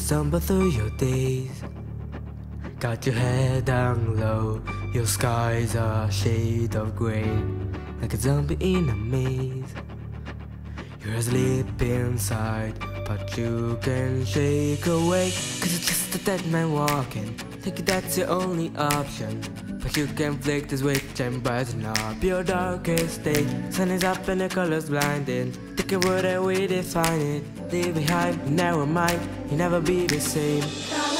stumble through your days. Got your head down low, your skies are a shade of grey, like a zombie in a maze. You're asleep inside, but you can shake awake. Cause it's just a dead man walking, think that's your only option. But you can flick the switch and brighten up your darkest day. Sun is up and the colors blinding, think of what I we define it. Leave behind your narrow mind, you'll never be the same. Come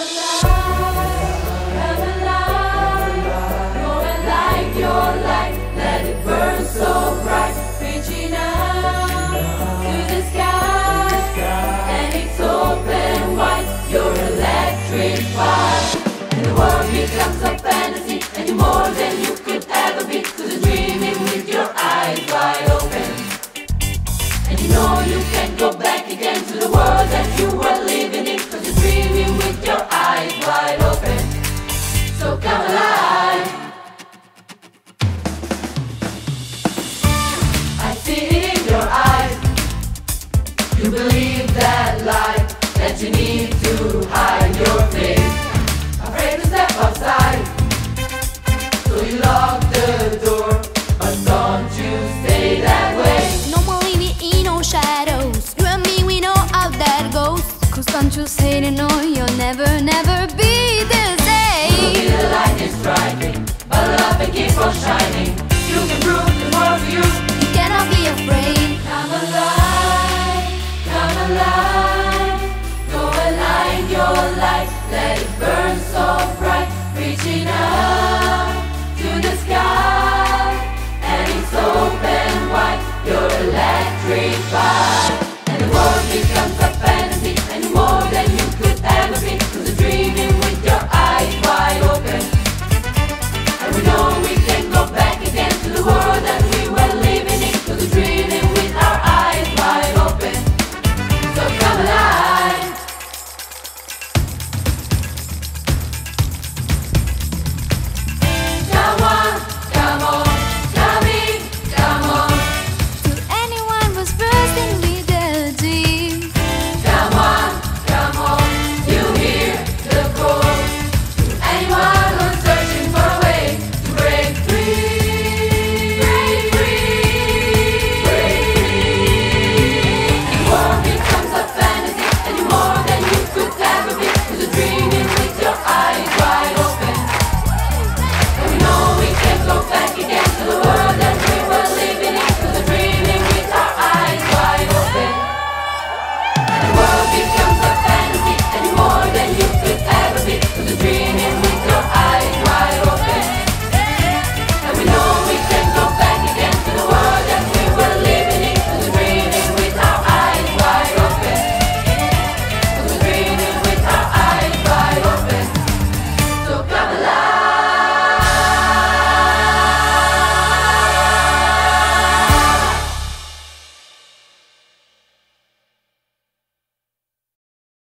alive, go and light your light, let it burn so bright, reaching up to the sky, and it's open wide, you're electrified, and the world becomes a fantasy, and you're more than you could ever be, cause you're dreaming with your eyes wide open, and you know you can't go back again to the world that you were living in, cause you're dreaming with your eyes wide open. So come alive. I see it in your eyes. You believe that lie, that you need to hide your face, afraid to step outside, so you lock the door. But don't you stay that way. No more living in no shadows. You and me, we know how that goes. Cause don't you say to no, you'll never, never be the same. Maybe the light is striking, but love can keep on shining. You can prove the world for you. You cannot be afraid. Come alive, come alive. Go and light your light, let it burn so bright, reaching up to the sky, and it's open wide, you're electrified.